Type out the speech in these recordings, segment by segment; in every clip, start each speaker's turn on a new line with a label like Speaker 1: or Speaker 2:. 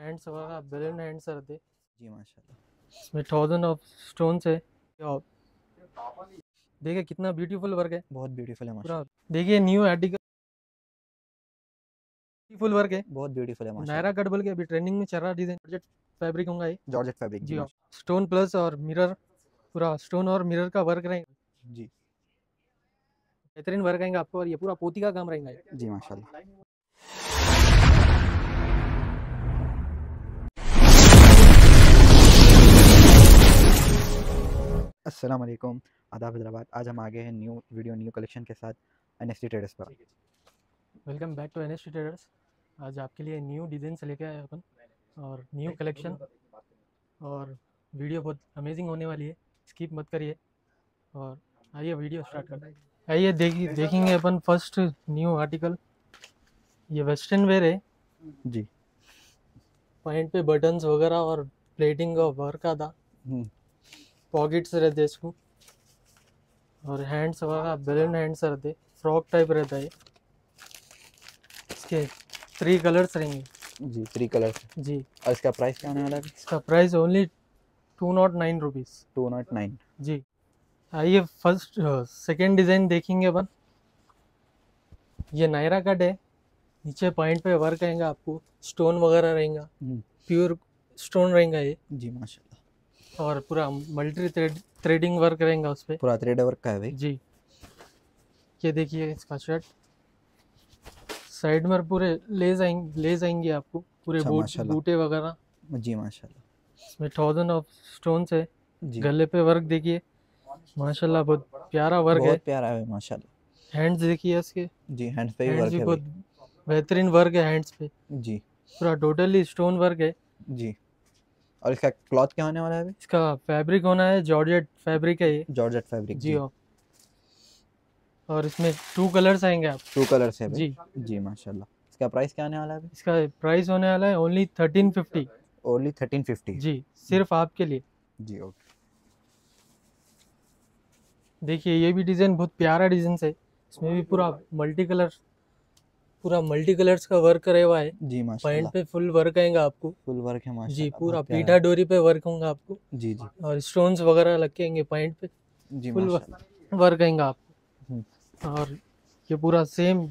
Speaker 1: Hands वगैरह balloon hands रहते।
Speaker 2: जी माशाल्लाह।
Speaker 1: इसमें 1000 ऑफ स्टोन्स है। और देखिए कितना ब्यूटीफुल वर्क है,
Speaker 2: बहुत ब्यूटीफुल है
Speaker 1: पूरा
Speaker 2: माशाल्लाह।
Speaker 1: देखिए न्यू आर्टिकल ब्यूटीफुल वर्क है।
Speaker 2: बहुत ब्यूटीफुल है
Speaker 1: नायरा
Speaker 2: माशाल्लाह।
Speaker 1: कट बोल के अभी ट्रेंडिंग में चल रहा डिजाइन, जॉर्जेट फैब्रिक होगा ये।
Speaker 2: जॉर्जेट फैब्रिक जी
Speaker 1: जी हाँ,
Speaker 2: माशाल्लाह।
Speaker 1: स्टोन प्लस और मिरर, पूरा स्टोन और मिरर का वर्क रहेगा,
Speaker 2: जी
Speaker 1: बेहतरीन वर्क आएगा आपको। और ये पूरा पोती का काम रहेगा ये।
Speaker 2: जी माशाल्लाह। अस्सलाम वालेकुम, आदाब हैदराबाद। आज हम आ गए हैं न्यू वीडियो न्यू कलेक्शन के साथ एनएसटी ट्रेडर्स पर।
Speaker 1: Welcome back to NST traders. आज आपके लिए न्यू डिज़ाइन से लेके आए अपन और न्यू कलेक्शन, और वीडियो बहुत अमेजिंग होने वाली है, स्किप मत करिए। और आइए वीडियो स्टार्ट करते हैं। आइए देखेंगे अपन फर्स्ट न्यू आर्टिकल। ये वेस्टर्न वेयर है,
Speaker 2: जी
Speaker 1: पॉइंट पे बटन्स वगैरह और प्लेटिंग का वर्क आता, पॉकेट्स रहते इसको, और हैंड्स वगैरह बैलून हैंड्स रहते, फ्रॉक टाइप रहता है। इसके 3 कलर्स रहेंगे
Speaker 2: जी 3 कलर
Speaker 1: जी।
Speaker 2: और इसका प्राइस क्या होने वाला है?
Speaker 1: इसका प्राइस ओनली 209 रुपीज़
Speaker 2: 209।
Speaker 1: जी। आइए फर्स्ट सेकेंड डिज़ाइन देखेंगे अपन। ये नायरा कट है, नीचे पॉइंट पे वर्क आएगा आपको, स्टोन वगैरह रहेगा, प्योर स्टोन रहेगा ये,
Speaker 2: जी माशाल्लाह।
Speaker 1: और पूरा मल्टी थ्रेडिंग वर्क रहेगा उस पर,
Speaker 2: पूरा थ्रेड वर्क का है भाई।
Speaker 1: जी। ये देखिए इसका शर्ट, साइड में पूरे लेस आएंगे आपको, पूरे
Speaker 2: अच्छा माशाल्लाह।
Speaker 1: बूटे वगैरह।
Speaker 2: जी माशाल्लाह।
Speaker 1: इसमें 1000 ऑफ स्टोन्स है।
Speaker 2: जी
Speaker 1: गले पे वर्क देखिए, माशाल्लाह बहुत प्यारा वर्क है।
Speaker 2: बहुत प्यारा है माशाल्लाह।
Speaker 1: हैंड्स देखिए इसके,
Speaker 2: जी हैंड्स पे भी
Speaker 1: हैंड्स
Speaker 2: वर्क
Speaker 1: भी
Speaker 2: है
Speaker 1: बहुत
Speaker 2: भाई।
Speaker 1: बेहतरीन वर्क है हैंड्स पे,
Speaker 2: जी
Speaker 1: पूरा टोटली स्टोन वर्क है।
Speaker 2: जी। और इसका क्लॉथ क्या होने वाला है भाई?
Speaker 1: इसका फैब्रिक होना है जॉर्जेट फैब्रिक है ये,
Speaker 2: जॉर्जेट फैब्रिक
Speaker 1: जी
Speaker 2: जी।
Speaker 1: हाँ। और इसमें 2 कलर्स आएंगे आप,
Speaker 2: 2 कलर्स है भाई।
Speaker 1: जी।
Speaker 2: जी माशाल्लाह। इसका प्राइस क्या आने वाला है भाई?
Speaker 1: इसका प्राइस होने वाला है ओनली 1350
Speaker 2: ओनली 1350
Speaker 1: जी, सिर्फ आपके लिए।
Speaker 2: जी ओके।
Speaker 1: देखिए ये भी डिज़ाइन बहुत प्यारा डिज़ाइन है, इसमें भी पूरा मल्टी कलर्स का वर्क करे हुआ है।
Speaker 2: जी
Speaker 1: पॉइंट
Speaker 2: माशाल्लाह।
Speaker 1: पे फुल वर्क आएगा आपको,
Speaker 2: फुल वर्क है
Speaker 1: जी।
Speaker 2: माशाल्लाह।
Speaker 1: पूरा
Speaker 2: बहुत प्यारा
Speaker 1: पीठा
Speaker 2: है।
Speaker 1: डोरी पे वर्क होगा आपको,
Speaker 2: जी जी
Speaker 1: और स्टोन्स वगैरह लगेंगे पॉइंट पे,
Speaker 2: जी
Speaker 1: फुल
Speaker 2: माशाल्लाह।
Speaker 1: वर्क आएगा आपको।
Speaker 2: हम्म,
Speaker 1: और ये पूरा सेम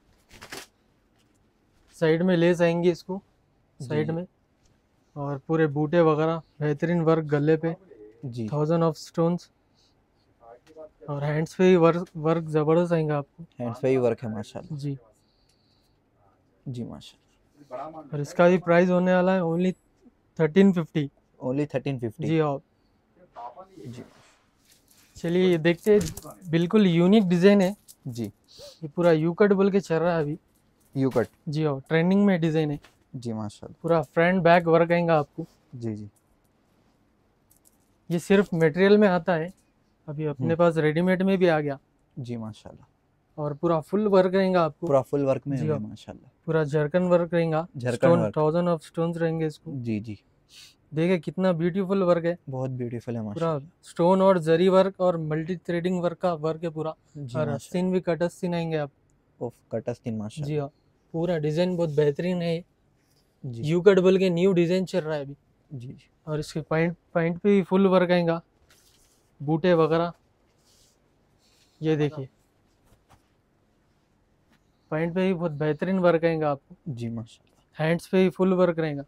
Speaker 1: साइड में लेस आएंगी इसको, साइड
Speaker 2: जी
Speaker 1: में, और पूरे बूटे वगैरह बेहतरीन वर्क गले पे,
Speaker 2: जी
Speaker 1: 1000 ऑफ स्टोन्स, और हैंड्स पे भी वर्क ज़बरदस्त आएगा आपको,
Speaker 2: हैंड्स पे ही वर्क है माशाल्लाह।
Speaker 1: जी।
Speaker 2: जी माशाल्लाह।
Speaker 1: और इसका भी प्राइस होने वाला है ओनली 1350
Speaker 2: ओनली 1350
Speaker 1: जी हाँ।
Speaker 2: जी
Speaker 1: चलिए ये देखते हैं, बिल्कुल यूनिक डिज़ाइन है
Speaker 2: जी।
Speaker 1: ये, पूरा यू कट बोल के चल रहा है अभी,
Speaker 2: यू कट
Speaker 1: जी हाँ, ट्रेंडिंग में डिज़ाइन है।
Speaker 2: जी माशाल्लाह।
Speaker 1: पूरा फ्रंट बैक वर्क आएगा आपको।
Speaker 2: जी जी
Speaker 1: ये सिर्फ मटेरियल में आता है, अभी अपने पास रेडीमेड में भी आ गया,
Speaker 2: जी माशाल्लाह।
Speaker 1: और पूरा फुल वर्क रहेगा आपको,
Speaker 2: पूरा फुल वर्क में
Speaker 1: जी
Speaker 2: है
Speaker 1: हाँ।
Speaker 2: माशाल्लाह।
Speaker 1: पूरा झरकन वर्क रहेगा,
Speaker 2: zircon
Speaker 1: stone
Speaker 2: work
Speaker 1: 1000 of stones रहेंगे इसको।
Speaker 2: जी जी।
Speaker 1: देखिए कितना ब्यूटीफुल वर्क है,
Speaker 2: बहुत ब्यूटीफुल है
Speaker 1: पूरा
Speaker 2: माशाल्लाह।
Speaker 1: स्टोन और जरी वर्क और मल्टी थ्रेडिंग वर्क का वर्क है पूरा।
Speaker 2: जी
Speaker 1: और
Speaker 2: माशाल्लाह।
Speaker 1: आस्तीन भी कट आस्तीन आएंगे आप,
Speaker 2: ओफ कटस्तीन
Speaker 1: जी
Speaker 2: माशाल्लाह।
Speaker 1: हाँ। पूरा डिज़ाइन बहुत बेहतरीन है,
Speaker 2: जी
Speaker 1: यू कट बोल के न्यू डिज़ाइन चल रहा है अभी।
Speaker 2: जी जी
Speaker 1: और इसके पॉइंट पॉइंट पे भी फुल वर्क आएगा, बूटे वगैरह। ये देखिए पॉइंट पे भी बहुत बेहतरीन वर्क आएगा आपको,
Speaker 2: जी माशाल्लाह।
Speaker 1: हैंड्स पे भी फुल वर्क रहेगा।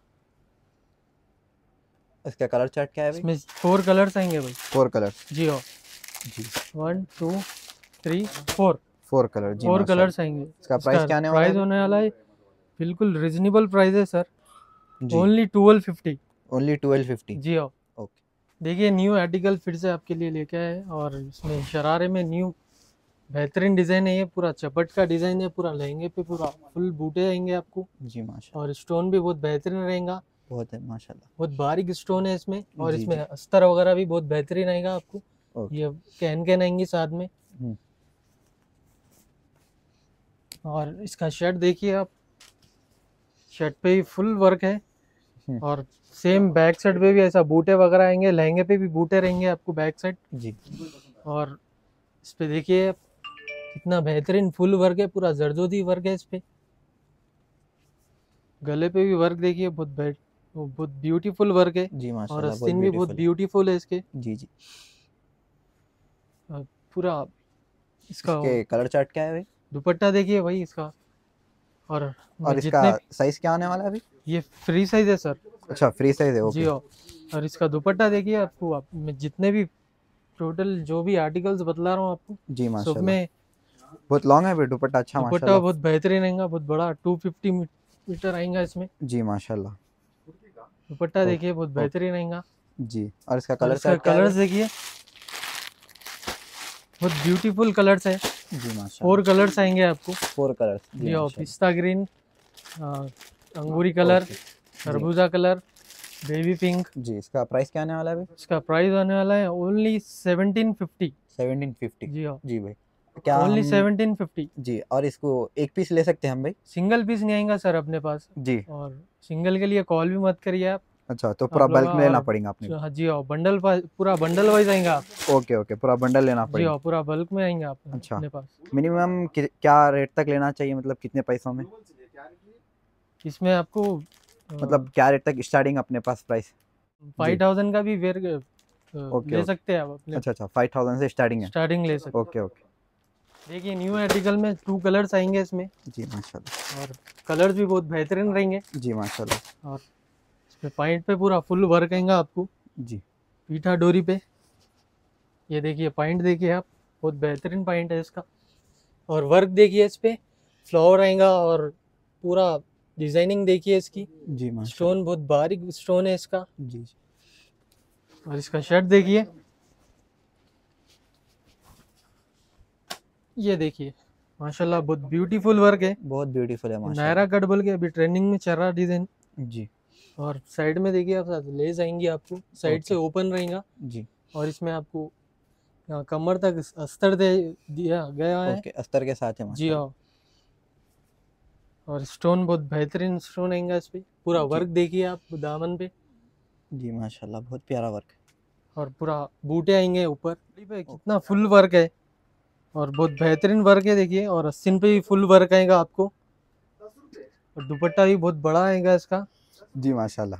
Speaker 2: इसका कलर चार्ट क्या है भाई?
Speaker 1: इसमें 4 कलर्स आएंगे भाई,
Speaker 2: 4 कलर
Speaker 1: जी हाँ।
Speaker 2: जी
Speaker 1: 1 2 3 4
Speaker 2: 4 कलर जी
Speaker 1: 4
Speaker 2: माशाल्लाह।
Speaker 1: कलर्स आएंगे।
Speaker 2: इसका प्राइस क्या आने वाला
Speaker 1: प्राइस
Speaker 2: है?
Speaker 1: होने वाला है बिल्कुल रिजनेबल प्राइस है सर,
Speaker 2: जी
Speaker 1: ओनली 1250
Speaker 2: ओनली 1250
Speaker 1: जी हाँ।
Speaker 2: ओके।
Speaker 1: देखिए न्यू आर्टिकल फिर से आपके लिए लेके आए, और इसमें शरारे में न्यू बेहतरीन डिज़ाइन है ये, पूरा चपट का डिज़ाइन है, पूरा लहंगे पे पूरा फुल बूटे आएंगे आपको,
Speaker 2: जी माशाल्लाह।
Speaker 1: और स्टोन भी बहुत बेहतरीन रहेगा,
Speaker 2: बहुत है माशाल्लाह।
Speaker 1: बहुत बारीक स्टोन है इसमें। और
Speaker 2: जी
Speaker 1: इसमें
Speaker 2: जी
Speaker 1: अस्तर वगैरह भी बहुत बेहतरीन आएगा आपको,
Speaker 2: ओके।
Speaker 1: ये कैन आएंगी साथ में।
Speaker 2: हम्म,
Speaker 1: और इसका शर्ट देखिए आप, शर्ट पे भी फुल वर्क है, और सेम बैक साइड पे भी ऐसा बूटे वगैरह आएंगे, लहंगे पे भी बूटे रहेंगे आपको बैक साइड।
Speaker 2: जी
Speaker 1: और इस पे देखिए आप, कितना बेहतरीन फुल वर्क है, पूरा जरदोजी वर्क है इस पे। गले पे भी वर्क देखिए बहुत वो बहुत ब्यूटीफुल वर्क है
Speaker 2: जी
Speaker 1: और
Speaker 2: माशाल्लाह, बहुत
Speaker 1: आस्तीन भी बहुत
Speaker 2: ब्यूटीफुल है।
Speaker 1: ब्यूटीफुल है इसके।
Speaker 2: जी जी।
Speaker 1: पूरा इसका
Speaker 2: इसके कलर चार्ट क्या है भाई?
Speaker 1: दुपट्टा देखिए भाई इसका। और
Speaker 2: और
Speaker 1: मैं
Speaker 2: इसका
Speaker 1: जितने
Speaker 2: साइज क्या आने वाला है अभी?
Speaker 1: ये फ्री साइज है सर।
Speaker 2: अच्छा, फ्री साइज है,
Speaker 1: जी
Speaker 2: ओके।
Speaker 1: हाँ। और इसका दुपट्टा देखिए आपको, मैं जितने भी टोटल जो भी आर्टिकल्स बतला रहा हूँ आपको
Speaker 2: जी
Speaker 1: सब
Speaker 2: माशाल्लाह,
Speaker 1: में
Speaker 2: बहुत लॉन्ग है भाई दुपट्टा, अच्छा
Speaker 1: दुपट्टा
Speaker 2: माशाल्लाह।
Speaker 1: बहुत बेहतरीन रहेगा, बहुत बड़ा 250 मीटर आएगा इसमें।
Speaker 2: जी माशाल्लाह।
Speaker 1: दुपट्टा
Speaker 2: ओके
Speaker 1: देखिए बहुत
Speaker 2: ओके।
Speaker 1: बेहतरीन रहेगा।
Speaker 2: जी, और इसका
Speaker 1: और
Speaker 2: कलर
Speaker 1: इसका
Speaker 2: चार्ट क्या है
Speaker 1: कलर्स
Speaker 2: भाई?
Speaker 1: देखिए बहुत ब्यूटीफुल कलर्स है।
Speaker 2: जी
Speaker 1: 4
Speaker 2: माशाल्लाह,
Speaker 1: कलर्स आएंगे आपको।
Speaker 2: 4 कलर्स, जी
Speaker 1: जी हाँ,
Speaker 2: माशाल्लाह।
Speaker 1: पिस्ता ग्रीन, अंगूरी कलर,
Speaker 2: ओके। जी
Speaker 1: खरबूजा कलर, बेबी पिंक।
Speaker 2: जी, इसका प्राइस क्या आने वाला है भाई?
Speaker 1: इसका प्राइस आने वाला है ओनली 1750।
Speaker 2: 1750।
Speaker 1: जी हाँ,
Speaker 2: जी भाई, क्या
Speaker 1: ओनली
Speaker 2: हम
Speaker 1: 1750।
Speaker 2: जी, और इसको एक पीस ले सकते हैं हम भाई?
Speaker 1: सिंगल पीस नहीं आएगा सर अपने पास।
Speaker 2: जी।
Speaker 1: और सिंगल के लिए कॉल भी मत करिए आप।
Speaker 2: अच्छा, तो पूरा
Speaker 1: आप लोग
Speaker 2: बल्क में लेना
Speaker 1: और
Speaker 2: पड़ेगा अपने को?
Speaker 1: हाँ जी हाँ, बंडल पूरा बंडल वाइज आएगा आप।
Speaker 2: ओके ओके, पूरा बंडल लेना
Speaker 1: जी
Speaker 2: पड़ेगा।
Speaker 1: हाँ, पूरा बल्क में आएंगे आप
Speaker 2: अच्छा,
Speaker 1: अपने पास।
Speaker 2: मिनिमम क्या रेट तक लेना चाहिए, मतलब कितने पैसों में?
Speaker 1: इसमें आपको
Speaker 2: मतलब क्या रेट तक स्टार्टिंग अपने पास प्राइस? जी
Speaker 1: 5000 का भी वेयर
Speaker 2: ओके
Speaker 1: ले
Speaker 2: ओके।
Speaker 1: सकते हैं आप अपने।
Speaker 2: अच्छा अच्छा, 5000 से स्टार्टिंग है?
Speaker 1: स्टार्टिंग ले सकते
Speaker 2: ओके ओके।
Speaker 1: हैं। देखिए न्यू आर्टिकल में 2 कलर्स आएंगे इसमें।
Speaker 2: जी माशाल्लाह।
Speaker 1: और कलर्स भी बहुत बेहतरीन रहेंगे।
Speaker 2: जी माशाल्लाह।
Speaker 1: और इसमें पॉइंट पे पूरा फुल वर्क आएगा आपको,
Speaker 2: जी
Speaker 1: पीठा डोरी पे। ये देखिए पॉइंट देखिए आप, बहुत बेहतरीन पॉइंट है इसका। और वर्क देखिए इस पे, फ्लावर आएगा और पूरा डिजाइनिंग देखिए इसकी।
Speaker 2: जी माशाल्लाह।
Speaker 1: स्टोन बहुत बारीक स्टोन है इसका।
Speaker 2: जी
Speaker 1: और इसका शर्ट देखिए, ये देखिए माशाल्लाह बहुत ब्यूटीफुल वर्क है।
Speaker 2: बहुत ब्यूटीफुल है
Speaker 1: नायरा
Speaker 2: माशाल्लाह।
Speaker 1: कट बोल के अभी ट्रेंडिंग में चल रहा डिजाइन।
Speaker 2: जी
Speaker 1: और साइड में देखिए आप, लेस आएंगी आपको, साइड से
Speaker 2: ओके।
Speaker 1: ओपन रहेगा।
Speaker 2: जी
Speaker 1: और इसमें आपको यहाँ कमर तक अस्तर दे दिया गया है।
Speaker 2: ओके, अस्तर के साथ है
Speaker 1: जी
Speaker 2: माशाल्लाह।
Speaker 1: हाँ। और स्टोन बहुत बेहतरीन स्टोन आएगा इस पे। पूरा
Speaker 2: जी
Speaker 1: वर्क देखिए आप दामन पे।
Speaker 2: जी माशाल्लाह, बहुत प्यारा वर्क है।
Speaker 1: और पूरा बूटे आएंगे ऊपर पे, कितना फुल वर्क है। और बहुत बेहतरीन वर्क है देखिए। और अस्सिन पे भी फुल वर्क आएगा आपको। और दुपट्टा भी बहुत बड़ा आएगा इसका।
Speaker 2: जी माशाल्लाह।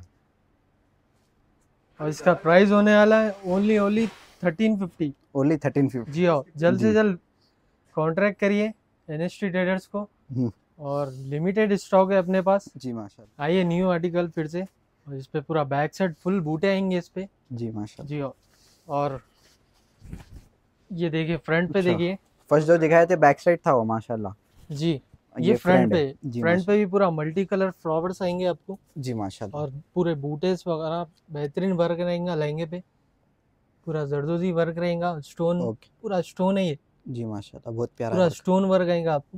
Speaker 1: और इसका प्राइस होने वाला है ओनली 1350।
Speaker 2: ओनली 1350।
Speaker 1: जी हाँ, जल्द से
Speaker 2: जी
Speaker 1: जल्द कॉन्ट्रैक्ट करिए NST ट्रेडर्स को।
Speaker 2: हम्म,
Speaker 1: और लिमिटेड स्टॉक है अपने पास।
Speaker 2: जी माशाल्लाह।
Speaker 1: आइए न्यू आर्टिकल फिर से। और इस पे पूरा बैक साइड फुल बूटे आएंगे इस पे।
Speaker 2: जी माशाल्लाह।
Speaker 1: जी हाँ। और ये देखिए फ्रंट पे
Speaker 2: अच्छा,
Speaker 1: देखिए।
Speaker 2: फर्स्ट जो दिखाए थे बैक साइड था वो माशाल्लाह।
Speaker 1: जी, ये
Speaker 2: ये
Speaker 1: फ्रंट
Speaker 2: फ्रंट
Speaker 1: पे।
Speaker 2: है। जी
Speaker 1: फ्रंट पे भी पूरा मल्टी कलर फ्लावर्स आएंगे आपको।
Speaker 2: जी माशाल्लाह।
Speaker 1: और पूरे बूटेस वगैरह बेहतरीन वर्क रहेगा लहंगे पे। पूरा जरदोजी वर्क रहेगा, स्टोन
Speaker 2: ओके।
Speaker 1: पूरा स्टोन है ये।
Speaker 2: जी माशाल्लाह, बहुत प्यारा
Speaker 1: पूरा
Speaker 2: वर्क।
Speaker 1: स्टोन वर्क आएगा आपको।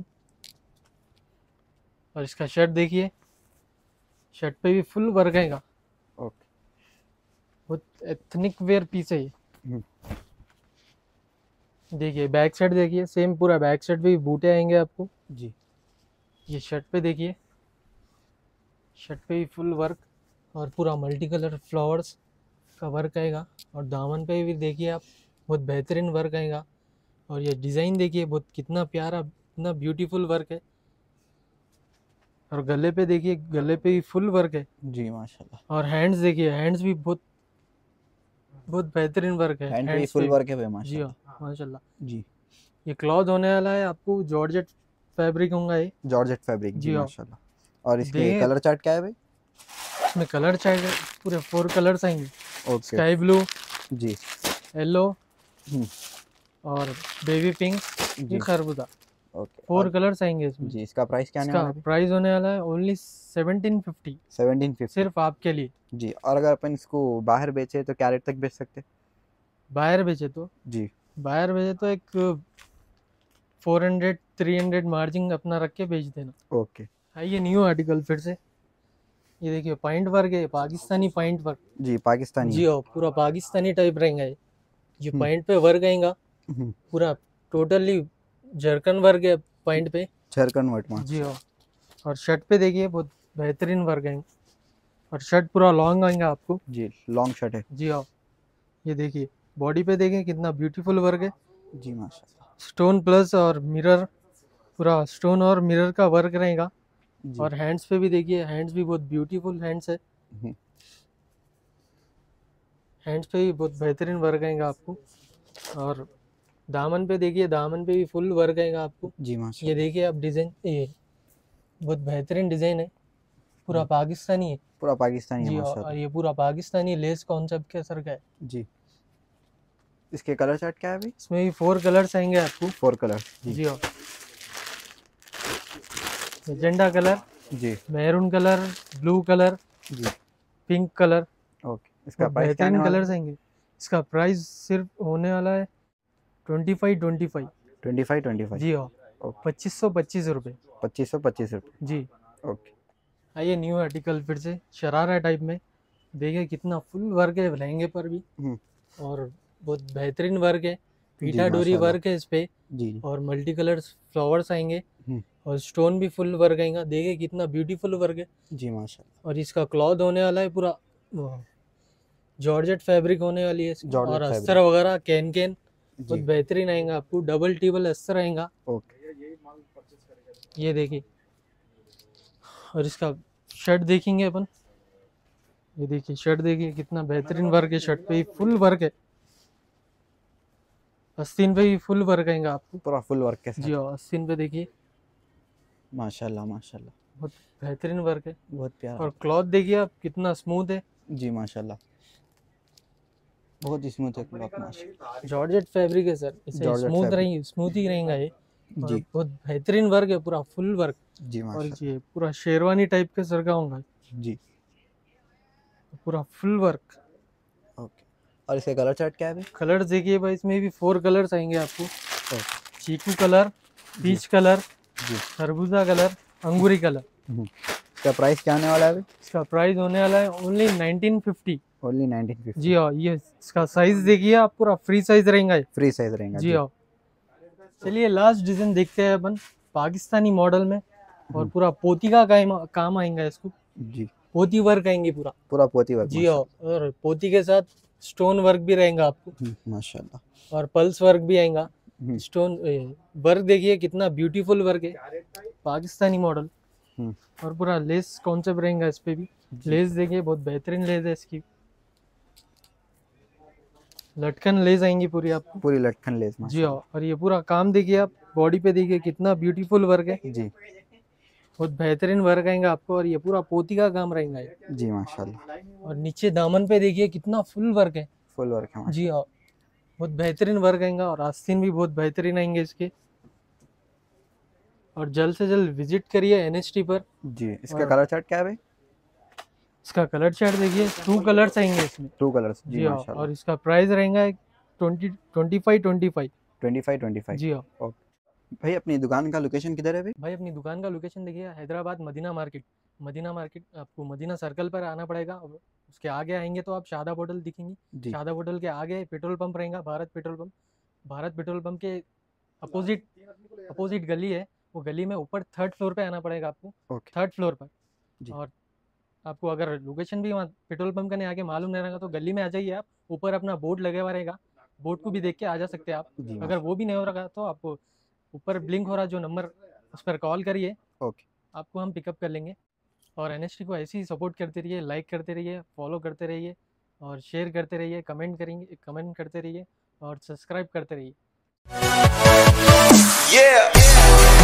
Speaker 1: और इसका शर्ट देखिए, शर्ट पे भी फुल वर्क आएगा।
Speaker 2: ओके।
Speaker 1: बहुत एथनिक वेयर पीस है ये।
Speaker 2: हम्म,
Speaker 1: देखिए बैक साइड देखिए, सेम पूरा बैक साइड पे भी बूटे आएंगे आपको।
Speaker 2: जी
Speaker 1: ये शर्ट पे देखिए, शर्ट पे भी फुल वर्क और पूरा मल्टी कलर फ्लावर्स का वर्क आएगा। और दामन पे भी देखिए आप, बहुत बेहतरीन वर्क आएगा। और ये डिज़ाइन देखिए बहुत कितना प्यारा, कितना ब्यूटीफुल वर्क है। और गले पे देखिए, गले पे भी फुल वर्क है।
Speaker 2: जी माशाल्लाह।
Speaker 1: और हैंड्स देखिए, हैंड्स भी बहुत बहुत बेहतरीन वर्क है
Speaker 2: हैंड पे
Speaker 1: हैंड्स
Speaker 2: फुल
Speaker 1: पे।
Speaker 2: वर्क है भाई
Speaker 1: जी हाँ
Speaker 2: माशाल्लाह।
Speaker 1: माशाल्लाह।
Speaker 2: जी
Speaker 1: ये क्लॉथ होने वाला है आपको, जॉर्जेट फैब्रिक होगा ये।
Speaker 2: जॉर्जेट फैब्रिक, जी
Speaker 1: जी हाँ।
Speaker 2: माशाल्लाह। और इसके
Speaker 1: देखिए
Speaker 2: कलर चार्ट क्या है भाई?
Speaker 1: इसमें कलर चाहिए, पूरे 4 कलर्स आएंगे।
Speaker 2: ओके।
Speaker 1: स्काई ब्लू,
Speaker 2: जी
Speaker 1: येलो
Speaker 2: हम्म,
Speaker 1: और बेबी पिंक, ये
Speaker 2: जी
Speaker 1: खरबूजा।
Speaker 2: ओके।
Speaker 1: 4 कलर्स आएंगे इसमें।
Speaker 2: जी, इसका प्राइस क्या आने
Speaker 1: इसका
Speaker 2: वाला है?
Speaker 1: प्राइस होने वाला है ओनली 1750,
Speaker 2: 1750।
Speaker 1: सिर्फ आपके लिए।
Speaker 2: जी, और अगर अपन इसको बाहर बेचे तो क्या रेट तक बेच सकते हैं?
Speaker 1: बाहर बेचे तो
Speaker 2: जी
Speaker 1: एक 400 300 मार्जिन अपना रख के बेच देना।
Speaker 2: ओके।
Speaker 1: आइए न्यू आर्टिकल फिर से। ये देखिए पॉइंट वर्क है, पाकिस्तानी पॉइंट वर्क।
Speaker 2: जी पाकिस्तानी
Speaker 1: जी
Speaker 2: है।
Speaker 1: हाँ, पूरा पाकिस्तानी टाइप रहेगा ये। जो
Speaker 2: हम्म,
Speaker 1: पॉइंट पे वर्क आएगा
Speaker 2: हम्म,
Speaker 1: पूरा टोटली जरकन वर्क है पॉइंट पे।
Speaker 2: झारखंड वट में।
Speaker 1: जी हाँ। और शर्ट पे देखिए बहुत बेहतरीन वर्क आएंगे। और शर्ट पूरा लॉन्ग आएगा आपको।
Speaker 2: जी लॉन्ग शर्ट है।
Speaker 1: जी हाँ। ये देखिए बॉडी पे देखिए कितना ब्यूटीफुल वर्क है।
Speaker 2: जी माशाल्लाह।
Speaker 1: स्टोन प्लस और मिरर, पूरा स्टोन और मिरर का वर्क रहेगा।
Speaker 2: जी
Speaker 1: और हैंड्स पे भी देखिए, हैंड्स भी बहुत ब्यूटीफुल हैंड्स है। हैंड्स पे भी बहुत बेहतरीन वर्क आएगा आपको। और दामन पे देखिए, दामन पे भी फुल वर्क आएगा आपको।
Speaker 2: जी
Speaker 1: ये
Speaker 2: माशाल्लाह।
Speaker 1: देखिए आप डिज़ाइन, ये बहुत बेहतरीन डिज़ाइन है, पूरा पाकिस्तानी है
Speaker 2: पूरा पाकिस्तानी है
Speaker 1: जी। और
Speaker 2: माशाल्लाह।
Speaker 1: ये पूरा पाकिस्तानी लेस कॉन्सेप्ट के असर का है
Speaker 2: जी। इसके कलर चार्ट क्या है अभी?
Speaker 1: इसमें भी 4 कलर्स आएंगे आपको
Speaker 2: 4 कलर जी।
Speaker 1: जी। और एजेंडा कलर
Speaker 2: जी
Speaker 1: मैरून कलर, ब्लू कलर,
Speaker 2: जी।
Speaker 1: Pink colour,
Speaker 2: okay. इसका
Speaker 1: बहुत
Speaker 2: प्राइस क्या आने
Speaker 1: बेहतरीन
Speaker 2: वाला
Speaker 1: कलर्स आएंगे। इसका प्राइस सिर्फ होने वाला है 25
Speaker 2: है? 25
Speaker 1: जी। हाँ,
Speaker 2: ओके।
Speaker 1: 2525 रुपये
Speaker 2: 2525 रुपये
Speaker 1: जी।
Speaker 2: ओके।
Speaker 1: आइए न्यू आर्टिकल फिर से शरारा टाइप में, देखिए कितना फुल वर्क है लहंगे पर भी, और बहुत बेहतरीन वर्क है, पीटा डोरी
Speaker 2: माशाल्लाह।
Speaker 1: वर्क है इस पे,
Speaker 2: जी।
Speaker 1: और मल्टी कलर फ्लावर्स आएंगे, और स्टोन भी फुल वर्क आएगा। देखिए कितना ब्यूटीफुल वर्क है
Speaker 2: जी माशाल्लाह।
Speaker 1: और इसका क्लॉथ होने वाला है पूरा जॉर्जेट फैब्रिक होने वाली है इसकी,
Speaker 2: जॉर्जेट
Speaker 1: और अस्तर
Speaker 2: फैब्रिक
Speaker 1: वगैरह कैन बहुत
Speaker 2: जी।
Speaker 1: बेहतरीन आएगा आपको। डबल टेबल अस्तर आएगा
Speaker 2: ओके।
Speaker 1: ये देखिए। और इसका शर्ट देखेंगे अपन, ये देखिए शर्ट देखिए कितना बेहतरीन वर्क है, शर्ट पे ही फुल वर्क है, आस्तीन पे भी फुल वर्क आएगा आपको
Speaker 2: पूरा फुल वर्क के
Speaker 1: जी।
Speaker 2: साथ
Speaker 1: और आस्तीन पे देखिए
Speaker 2: माशाल्लाह माशाल्लाह।
Speaker 1: बहुत बेहतरीन वर्क है,
Speaker 2: बहुत प्यारा।
Speaker 1: और क्लॉथ देखिए आप कितना स्मूथ है
Speaker 2: जी माशाल्लाह। बहुत ही स्मूथ है क्लॉथ माशाल्लाह।
Speaker 1: जॉर्जेट फैब्रिक है सर, इसे
Speaker 2: जॉर्जेट
Speaker 1: स्मूथ
Speaker 2: फैब्रिक
Speaker 1: रहेंगे, स्मूथ ही रहेगा ये। और
Speaker 2: जी।
Speaker 1: बहुत बेहतरीन वर्क है, पूरा फुल वर्क।
Speaker 2: जी
Speaker 1: और
Speaker 2: माशाल्लाह।
Speaker 1: ये पूरा शेरवानी टाइप के सर का होगा
Speaker 2: जी।
Speaker 1: पूरा फुल वर्क।
Speaker 2: ओके। और इसका कलर चार्ट क्या है अभी?
Speaker 1: कलर्स देखिए भाई, इसमें भी 4 कलर्स आएंगे आपको।
Speaker 2: ओके।
Speaker 1: चीकू कलर, पीच कलर,
Speaker 2: जी।
Speaker 1: खरबूजा कलर, अंगूरी कलर।
Speaker 2: इसका प्राइस क्या आने वाला है अभी?
Speaker 1: इसका प्राइस होने वाला है ओनली 1950
Speaker 2: ओनली 1950
Speaker 1: जी। हाँ, ये इसका साइज देखिए आप, पूरा फ्री साइज रहेगा
Speaker 2: फ्री साइज रहेगा
Speaker 1: जी। हाँ, चलिए लास्ट डिजाइन देखते हैं अपन, पाकिस्तानी मॉडल में, और पूरा पोती का काम आएगा इसको
Speaker 2: जी।
Speaker 1: पोती वर्क आएंगे पूरा
Speaker 2: पूरा पोती वर्क
Speaker 1: जी। हाँ, और पोती के साथ स्टोन वर्क भी रहेगा आपको,
Speaker 2: माशाल्लाह।
Speaker 1: और पल्स वर्क भी आएगा। स्टोन वर्क देखिए कितना ब्यूटीफुल वर्क है, पाकिस्तानी मॉडल, और पूरा लेस कॉन्सेप्ट रहेगा इस पे भी। लेस देखिए बहुत बेहतरीन लेस है इसकी, लटकन लेस आएंगी पूरी आपको,
Speaker 2: पूरी लटकन लेस
Speaker 1: जी। हाँ, और ये पूरा काम देखिए आप, बॉडी पे देखिए कितना ब्यूटीफुल वर्क है
Speaker 2: जी।
Speaker 1: बहुत बेहतरीन वर्क आएगा आपको, और ये पूरा पोती का काम रहेगा ये
Speaker 2: जी माशाल्लाह।
Speaker 1: और नीचे दामन पे देखिए कितना फुल वर्क है
Speaker 2: फुल वर्क है
Speaker 1: जी। हाँ, बहुत बेहतरीन वर्क आएगा, और आस्तीन भी बहुत बेहतरीन आएंगे इसके। और जल्द से जल्द विजिट करिए एनएसटी पर
Speaker 2: जी। इसका कलर चार्ट क्या है भाई?
Speaker 1: इसका कलर चार्ट देखिए 2 कलर्स आएंगे इसमें
Speaker 2: 2 कलर्स जी
Speaker 1: जी। हाँ,
Speaker 2: माशाल्लाह।
Speaker 1: और इसका प्राइस रहेगा 25 जी। हाँ
Speaker 2: ओके। भाई अपनी दुकान का लोकेशन किधर है भाई?
Speaker 1: भाई अपनी दुकान का लोकेशन देखिए हैदराबाद मदीना मार्केट। मदीना मार्केट आपको मदीना सर्कल पर आना पड़ेगा, और उसके आगे आएंगे तो आप शादाब होटल दिखेंगी। शादाब होटल के आगे पेट्रोल पंप रहेगा, Bharat petrol pump. Bharat petrol pump के अपोजिट गली है, वो गली में ऊपर 3rd फ्लोर पे आना पड़ेगा आपको।
Speaker 2: ओके।
Speaker 1: 3rd फ्लोर पर
Speaker 2: जी।
Speaker 1: और आपको अगर लोकेशन भी वहाँ पेट्रोल पंप का नहीं आगे मालूम नहीं रहेगा तो गली में आ जाइए आप, ऊपर अपना बोर्ड लगे हुआ रहेगा, बोर्ड को भी देख के आ जा सकते हैं आप।
Speaker 2: जी
Speaker 1: अगर वो भी नहीं हो रहा तो आप ऊपर ब्लिंक हो रहा जो नंबर, उस पर कॉल करिए,
Speaker 2: ओके।
Speaker 1: आपको हम पिकअप कर लेंगे। और एनएसटी को ऐसे ही सपोर्ट करते रहिए, लाइक करते रहिए, फॉलो करते रहिए, और शेयर करते रहिए, कमेंट करते रहिए, और सब्सक्राइब करते रहिए।